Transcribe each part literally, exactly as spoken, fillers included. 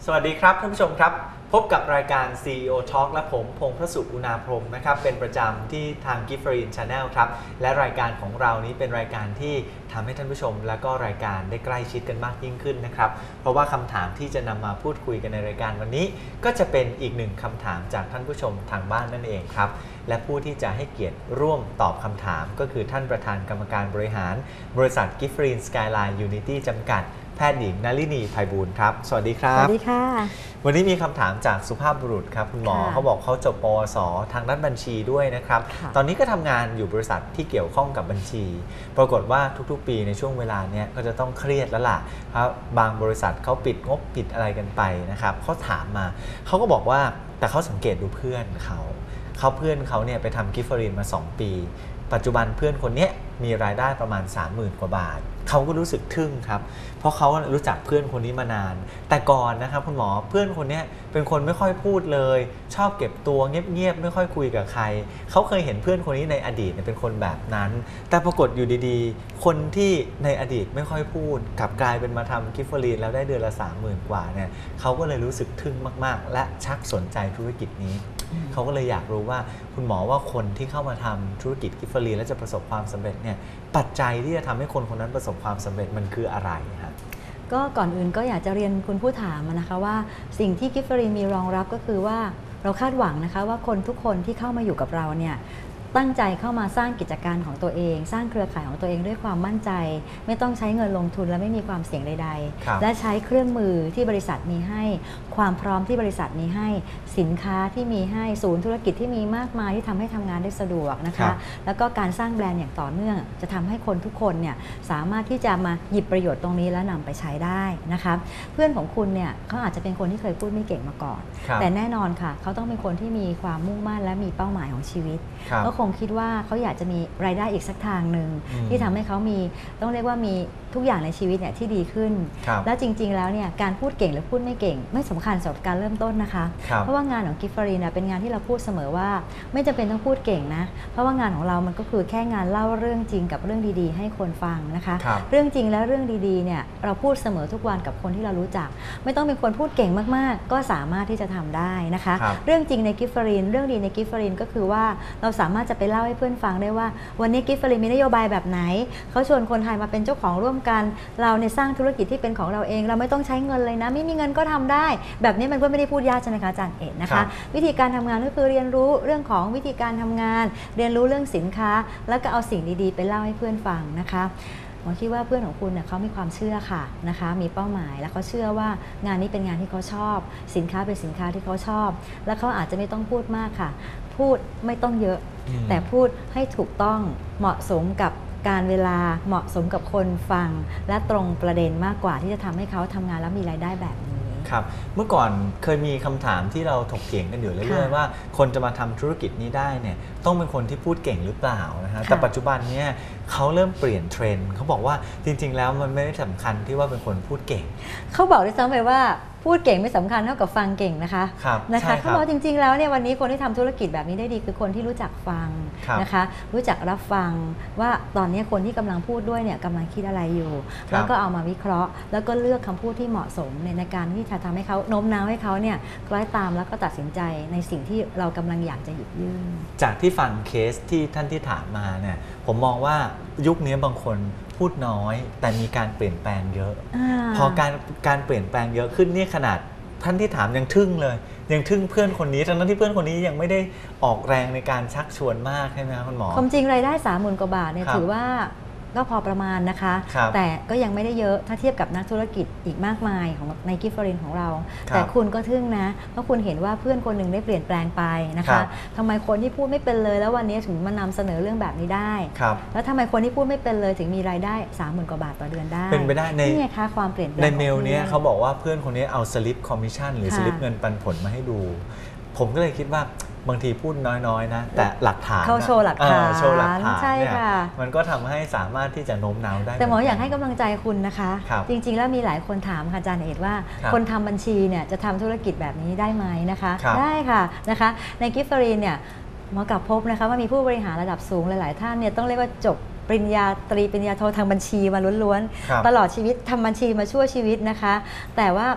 สวัสดีครับท่านผู้ชมครับพบกับรายการ ซี อี โอ Talk และผมพงษ์พระสุอุณาพรหมนะครับเป็นประจำที่ทาง Gifford Channel ครับและรายการของเรานี้เป็นรายการที่ทำให้ท่านผู้ชมและก็รายการได้ใกล้ชิดกันมากยิ่งขึ้นนะครับเพราะว่าคำถามที่จะนำมาพูดคุยกันในรายการวันนี้ก็จะเป็นอีกหนึ่งคำถามจากท่านผู้ชมทางบ้านนั่นเองครับและผู้ที่จะให้เกียรติร่วมตอบคำถามก็คือท่านประธานกรรมการบริหารบริษัท Gifford Skyline Unity จำกัดแพทย์หญิงนลินีไพบูลย์ครับสวัสดีครับสวัสดีค่ะวันนี้มีคำถามจากสุภาพบุรุษครับคุณหมอเขาบอกเขาจบปวสทางด้านบัญชีด้วยนะครับตอนนี้ก็ทำงานอยู่บริษัทที่เกี่ยวข้องกับบัญชี ปรากฏว่าทุกๆปีในช่วงเวลาเนี้ยก็จะต้องเครียดแล้วล่ะเพราะบางบริษัทเขาปิดงบปิดอะไรกันไปนะครับเขาถามมาเขาก็บอกว่าแต่เขาสังเกตดูเพื่อนเขาเขาเพื่อนเขาเนี่ยไปทำกิฟเฟอรีนมาสองปีปัจจุบันเพื่อนคนนี้มีรายได้ประมาณ สามหมื่น กว่าบาทเขาก็รู้สึกทึ่งครับเพราะเขารู้จักเพื่อนคนนี้มานานแต่ก่อนนะครับคุณหมอเพื่อนคนนี้เป็นคนไม่ค่อยพูดเลยชอบเก็บตัวเงียบๆไม่ค่อยคุยกับใครเขาเคยเห็นเพื่อนคนนี้ในอดีตเป็นคนแบบนั้นแต่ปรากฏอยู่ดีๆคนที่ในอดีตไม่ค่อยพูดกลับกลายเป็นมาทำกิฟเฟอรีนแล้วได้เดือนละ สามหมื่น กว่าเนี่ยเขาก็เลยรู้สึกทึ่งมากๆและชักสนใจธุรกิจนี้เขาก็เลยอยากรู้ว่าคุณหมอว่าคนที่เข้ามาทำธุรกิจกิฟเฟอรีนและจะประสบความสำเร็จเนี่ยปัจจัยที่จะทำให้คนคนนั้นประสบความสำเร็จมันคืออะไรฮะก็ก่อนอื่นก็อยากจะเรียนคุณผู้ถามนะคะว่าสิ่งที่กิฟเฟอรีนมีรองรับก็คือว่าเราคาดหวังนะคะว่าคนทุกคนที่เข้ามาอยู่กับเราเนี่ยตั้งใจเข้ามาสร้างกิจการของตัวเองสร้างเครือข่ายของตัวเองด้วยความมั่นใจไม่ต้องใช้เงินลงทุนและไม่มีความเสี่ยงใดๆและใช้เครื่องมือที่บริษัทมีให้ความพร้อมที่บริษัทมีให้สินค้าที่มีให้ศูนย์ธุรกิจที่มีมากมายที่ทำให้ทำงานได้สะดวกนะคะแล้วก็การสร้างแบรนด์อย่างต่อเนื่องจะทำให้คนทุกคนเนี่ยสามารถที่จะมาหยิบประโยชน์ตรงนี้แล้วนำไปใช้ได้นะคะเพื่อนของคุณเนี่ยเขาอาจจะเป็นคนที่เคยพูดไม่เก่งมาก่อนแต่แน่นอนค่ะเขาต้องเป็นคนที่มีความมุ่งมั่นและมีเป้าหมายของชีวิตก็คงคิดว่าเขาอยากจะมีรายได้อีกสักทางหนึ่งที่ทำให้เขามีต้องเรียกว่ามีทุกอย่างในชีวิตเนี่ยที่ดีขึ้นแล้วจริงๆแล้วเนี่ยการพูดเก่งหรือพูดไม่เก่งไม่สำคัญสำหรับการเริ่มต้นนะคะเพราะว่างานของกิฟฟอรีนเป็นงานที่เราพูดเสมอว่าไม่จำเป็นต้องพูดเก่งนะเพราะว่างานของเรามันก็คือแค่งานเล่าเรื่องจริงกับเรื่องดีๆให้คนฟังนะคะเรื่องจริงและเรื่องดีๆเนี่ยเราพูดเสมอทุกวันกับคนที่เรารู้จักไม่ต้องเป็นคนพูดเก่งมากๆก็สามารถที่จะทำได้นะคะเรื่องจริงในกิฟฟอรีนเรื่องดีในกิฟฟอรีนก็คือว่าเราสามารถจะไปเล่าให้เพื่อนฟังได้ว่าวันนี้กิฟฟอรีนมีนโยบายแบบไหนเขาชวนคนไทยมาเป็นเจ้าของร่วมกันเราในสร้างธุรกิจที่เป็นของเราเองเราไม่ต้องใช้เงินเลยนะไม่มีเงินก็ทำได้แบบนี้มันก็ไม่ได้พูดยากใช่ไหมคะอาจารย์เอกนะคะวิธีการทำงานก็คือเรียนรู้เรื่องของวิธีการทำงานเรียนรู้เรื่องสินค้าแล้วก็เอาสิ่งดีๆไปเล่าให้เพื่อนฟังนะคะหมอคิดว่าเพื่อนของคุณเนี่ยเขามีความเชื่อค่ะนะคะมีเป้าหมายแล้วเขาเชื่อว่างานนี้เป็นงานที่เขาชอบสินค้าเป็นสินค้าที่เขาชอบแล้วเขาอาจจะไม่ต้องพูดมากค่ะพูดไม่ต้องเยอะแต่พูดให้ถูกต้องเหมาะสมกับการเวลาเหมาะสมกับคนฟังและตรงประเด็นมากกว่าที่จะทำให้เขาทำงานแล้วมีรายได้แบบนี้ครับเมื่อก่อนเคยมีคำถามที่เราถกเถียงกันอยู่เรื่อยๆว่าคนจะมาทำธุรกิจนี้ได้เนี่ยต้องเป็นคนที่พูดเก่งหรือเปล่านะฮะแต่ปัจจุบันเนี่ยเขาเริ่มเปลี่ยนเทรนด์เขาบอกว่าจริงๆแล้วมันไม่ได้สำคัญที่ว่าเป็นคนพูดเก่งเขาบอกด้วยซ้ำไปว่าพูดเก่งไม่สำคัญเท่ากับฟังเก่งนะคะนะคะเขาบอกจริงๆแล้วเนี่ยวันนี้คนที่ทำธุรกิจแบบนี้ได้ดีคือคนที่รู้จักฟังนะคะรู้จักรับฟังว่าตอนนี้คนที่กำลังพูดด้วยเนี่ยกำลังคิดอะไรอยู่แล้วก็เอามาวิเคราะห์แล้วก็เลือกคำพูดที่เหมาะสมในการที่จะทำให้เขาโน้มน้าวให้เขาเนี่ยคล้อยตามแล้วก็ตัดสินใจในสิ่งที่เรากำลังอยากจะหยิบยื่นจากที่ฟังเคสที่ท่านที่ถามมาเนี่ยผมมองว่ายุคนี้บางคนพูดน้อยแต่มีการเปลี่ยนแปลงเยอะพอการการเปลี่ยนแปลงเยอะขึ้นนี่ขนาดท่านที่ถามยังทึ่งเลยยังทึ่งเพื่อนคนนี้ทั้งนั้นที่เพื่อนคนนี้ยังไม่ได้ออกแรงในการชักชวนมากใช่ไหมครับคุณหมอความจริงรายได้ สามหมื่น กว่าบาทเนี่ยถือว่าก็พอประมาณนะคะแต่ก็ยังไม่ได้เยอะถ้าเทียบกับนักธุรกิจอีกมากมายของในกิฟฟอรีนของเราแต่คุณก็ทึ่งนะเพราะคุณเห็นว่าเพื่อนคนหนึ่งได้เปลี่ยนแปลงไปนะคะทำไมคนที่พูดไม่เป็นเลยแล้ววันนี้ถึงมานำเสนอเรื่องแบบนี้ได้แล้วทำไมคนที่พูดไม่เป็นเลยถึงมีรายได้ สามหมื่น กว่าบาทต่อเดือนได้เป็นไปได้ในนี่ไงคะความเปลี่ยนแปลงในเมลนี้เขาบอกว่าเพื่อนคนนี้เอาสลิปคอมมิชชั่นหรือสลิปเงินปันผลมาให้ดูผมก็เลยคิดว่าบางทีพูดน้อยๆนะแต่หลักฐานเขาโชว์หลักฐานโชว์หลักฐานเนี่ยมันก็ทำให้สามารถที่จะโน้มน้าวได้แต่หมออยากให้กำลังใจคุณนะคะจริงๆแล้วมีหลายคนถามค่ะอาจารย์เอกว่าคนทำบัญชีเนี่ยจะทำธุรกิจแบบนี้ได้ไหมนะคะได้ค่ะนะคะในกิฟฟอรีนเนี่ยหมอกลับพบนะคะว่ามีผู้บริหารระดับสูงหลายๆท่านเนี่ยต้องเรียกว่าจบปริญญาตรีปริญญาโททางบัญชีมาล้วนๆตลอดชีวิตทำบัญชีมาชั่วชีวิตนะคะแต่ว่า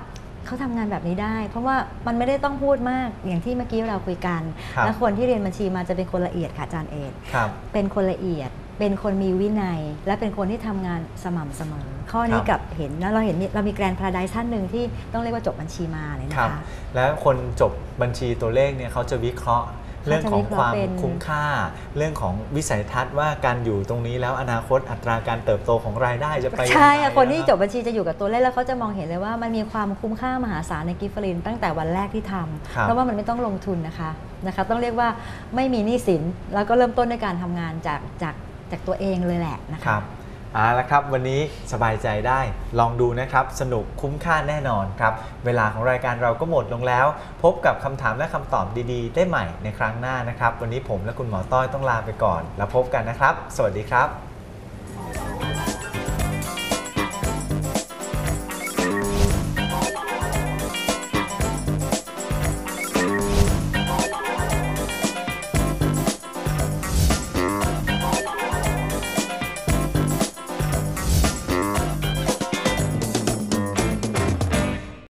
เขาทำงานแบบนี้ได้ เพราะว่ามันไม่ได้ต้องพูดมากอย่างที่เมื่อกี้เราคุยกันและคนที่เรียนบัญชีมาจะเป็นคนละเอียดค่ะอาจารย์เอกเป็นคนละเอียดเป็นคนมีวินัยและเป็นคนที่ทำงานสม่ำเสมอข้อนี้กับเห็นนะเราเห็นเรามีแกรนด์พาราไดซ์ท่านหนึ่งที่ต้องเรียกว่าจบบัญชีมาเลยนะคะแล้วคนจบบัญชีตัวเลขเนี่ยเขาจะวิเคราะห์เรื่องของความคุ้มค่าเรื่องของวิสัยทัศน์ว่าการอยู่ตรงนี้แล้วอนาคตอัตราการเติบโตของรายได้จะไปใช่คนที่จบบัญชีจะอยู่กับตัวเลขแล้วเขาจะมองเห็นเลยว่ามันมีความคุ้มค่ามหาศาลในกิฟต์ฟรินตั้งแต่วันแรกที่ทำเพราะว่ามันไม่ต้องลงทุนนะคะนะคะต้องเรียกว่าไม่มีหนี้สินแล้วก็เริ่มต้นในการทำงานจากจากจากตัวเองเลยแหละนะคะเอาละครับวันนี้สบายใจได้ลองดูนะครับสนุกคุ้มค่าแน่นอนครับเวลาของรายการเราก็หมดลงแล้วพบกับคำถามและคำตอบดีๆได้ใหม่ในครั้งหน้านะครับวันนี้ผมและคุณหมอต้อยต้องลาไปก่อนแล้วพบกันนะครับสวัสดีครับ